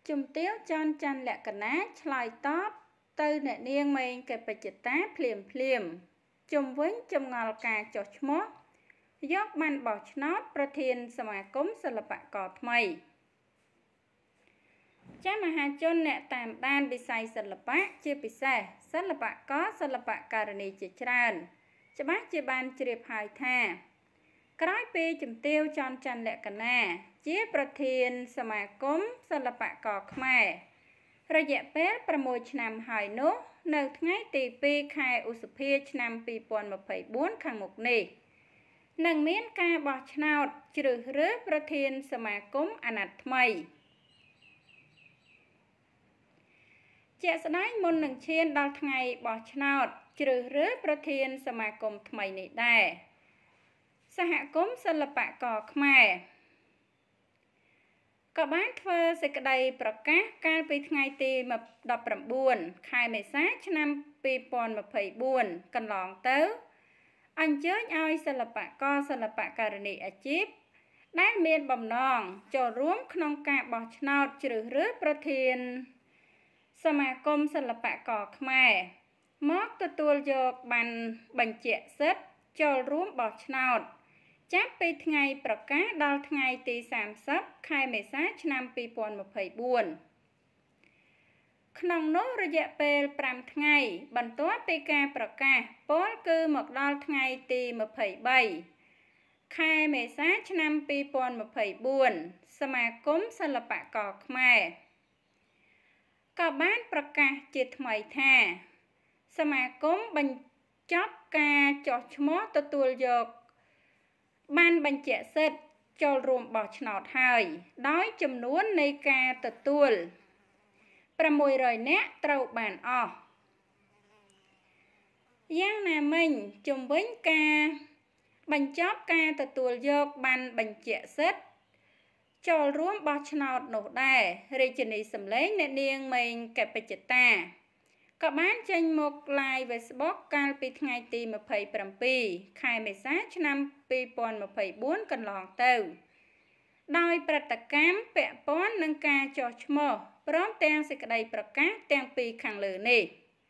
ជំទាវចន់ច័ន្ទលក្ខណៈឆ្លើយតបទៅអ្នកនាងមេងកេបច្ចតាភ្លាមជំវិញចម្ងល់ការចុះឈ្មោះយកបានបោះឆ្នោតប្រធានសមាគមសិល្បករថ្មីចាមហាជនអ្នកតាមដានវិស័យសិល្បៈជាពិសេសសិល្បករសិល្បករនីជាច្រើនច្បាស់ជាបានជ្រាបហើយថាក្រោយពីជំទាវចន់ច័ន្ទលក្ខណៈជាប្រធានសមាគមសិល្បករខ្មែររយៈពេល6ឆ្នាំហើយនោះនៅថ្ងៃទី2ខែឧសភាឆ្នាំ2024ខាងមុខនេះនឹងមានការបោះឆ្នោតជ្រើសរើសប្រធានសមាគមអាណត្តិថ្មីជាក់ស្ដែងមុននឹងឈានដល់ថ្ងៃបោះឆ្នោតជ្រើសរើសប្រធានសមាគមថ្មីនេះដែរសហគមន៍សិល្បករខ្មែរក៏បានធ្វើសេចក្តីប្រកាសកាលពីថ្ងៃទី19ខែមេសាឆ្នាំ2024កន្លងទៅអញ្ជើញឲ្យសិល្បករសិល្បករនីអាជីពដែលមានបំណងចូលរួមក្នុងការបោះឆ្នោតជ្រើសរើសប្រធានសមាគមសិល្បករខ្មែរមកទទួលយកបានបញ្ជាក់សិទ្ធិចូលរួមបោះឆ្នោតចាប់ពីថ្ងៃប្រកាសដល់ថ្ងៃទី30ខែមេសាឆ្នាំ2024ក្នុងនោះរយៈពេល5ថ្ងៃបន្ទាប់ពីការប្រកាសពោលគឺមកដល់ថ្ងៃទី23ខែមេសាឆ្នាំ2024សមាគមសិល្បករខ្មែរក៏បានប្រកាសជាថ្មីថាសមាគមបញ្ចប់ការចុះឈ្មោះទទួលយកបានបញ្ជាក់សិទ្ធិចូលរួមបោះឆ្នោតហើយដោយចំនួននៃការទទួល600នាក់ត្រូវបានអស់យ៉ាងណាមិញជំវិញការបញ្ចប់ការទទួលយកបានបញ្ជាក់សិទ្ធិចូលរួមបោះឆ្នោតនោះដែររាជិនីសម្លេងអ្នកនាងមេងកេបច្ចតាក៏បានចេញមក live Facebook កាលពីថ្ងៃទី27ខែមេសាឆ្នាំ2024កន្លងទៅដោយព្រឹត្តិកម្មពាក់ព័ន្ធនឹងការចុះឈ្មោះព្រមទាំងសេចក្តីប្រកាសទាំងពីរខាងលើនេះ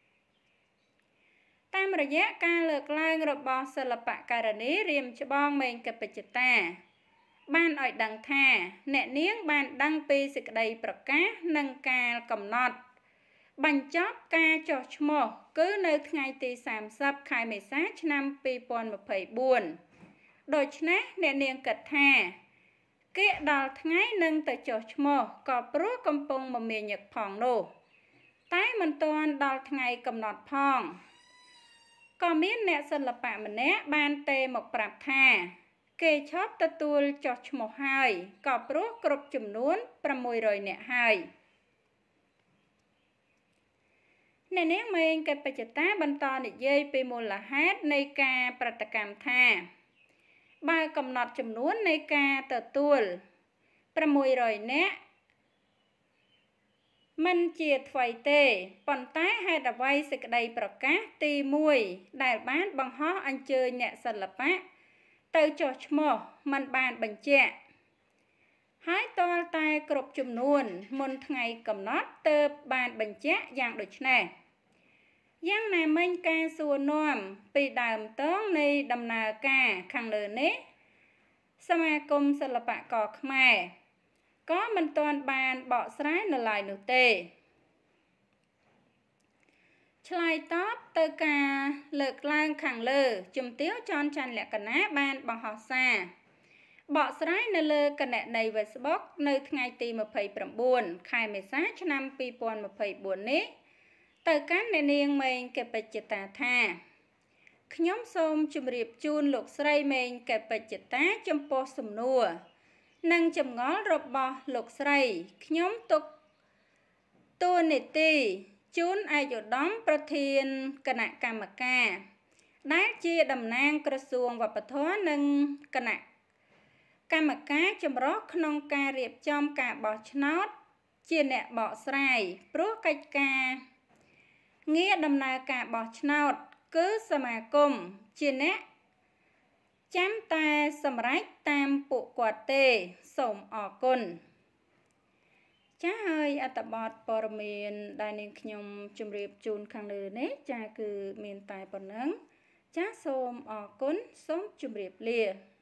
តាមរយៈការលើកឡើងរបស់សិល្បករនីរៀមច្បងមេងកេបច្ចតាបានឲ្យដឹងថាអ្នកនាងបានដឹងពីសេចក្តីប្រកាសនិងការកំណត់បញ្ចប់ការចុះឈ្មោះគឺនៅថ្ងៃទី30ខែមេសាឆ្នាំ2024ដូច្នេះអ្នកនាងគិតថាគៀកដល់ថ្ងៃនឹងទៅចុះឈ្មោះក៏ព្រោះកំពុងមមាញឹកផងនោះតែមិនទាន់ដល់ថ្ងៃកំណត់ផងក៏មានអ្នកសិល្បៈម្នាក់បានទេមកប្រាប់ថាគេឈប់ទទួលចុះឈ្មោះហើយក៏ព្រោះគ្រប់ចំនួន600នាក់ហើយអ្នកនាងមេងកេបច្ចតាបន្តនិយាយពីមូលហេតុនៃការប្រតិកម្មថាបើកំណត់ចំនួននៃការទទួល600នាក់មិនជាថ្មីទេប៉ុន្តែហេតុអ្វីសេចក្តីប្រកាសទី1ដែលបានបង្ហោះអញ្ជើញអ្នកសិល្បៈទៅចុះឈ្មោះមិនបានបញ្ជាក់ហើយទាល់តែគ្រប់ចំនួនមុនថ្ងៃកំណត់ទើបបានបញ្ជាក់យ៉ាងដូចនេះយ៉ាងណាមិញការសួរនាំពីដើមតងនៃដំណើរការខាងលើនេះសមាគមសិល្បករខ្មែរក៏មិនទាន់បានបកស្រាយនៅឡើយនោះទេឆ្លើយតបទៅការលើកឡើងខាងលើជំទាវចន់ច័ន្ទលក្ខណៈបានបង្ហោះសារបកស្រាយនៅលើគណនី Facebook នៅថ្ងៃទី29ខែមេសាឆ្នាំ2024នេះទៅកាន់អ្នកនាងមេងកេបច្ចតាថាខ្ញុំសូមជម្រាបជូនលោកស្រីមេងកេបច្ចតាចំពោះសំណួរនិងចម្ងល់របស់លោកស្រីខ្ញុំទុកតួនាទីជូនឯកឧត្តមប្រធានគណៈកម្មការដែលជាតំណាងក្រសួងវប្បធម៌និងគណៈកម្មការចម្រុះក្នុងការរៀបចំការបោះឆ្នោតជាអ្នកបកស្រាយព្រោះកិច្ចការងារដំណើរការបោះឆ្នោតគឺសមាគមជាអ្នកចាំតែសម្រេចតាមពួកគាត់ទេសូមអរគុណចាហើយអត្ថបទព័ត៌មានដែលនាងខ្ញុំជម្រាបជូនខាងលើនេះចាគឺមានតែប៉ុណ្ណឹងចាសូមអរគុណសូមជម្រាបលា